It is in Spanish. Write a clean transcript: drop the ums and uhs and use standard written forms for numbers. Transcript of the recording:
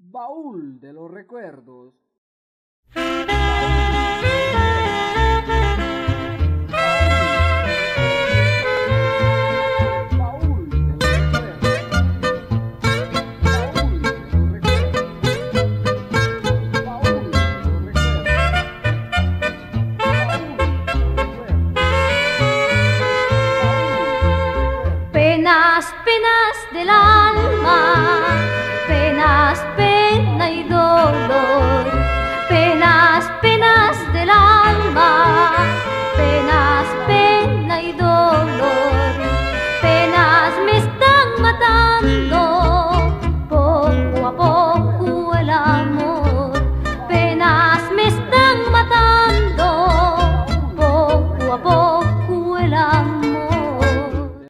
Baúl de los recuerdos. Baúl de los recuerdos. Baúl de los recuerdos. Baúl de los recuerdos. Penas, penas del alma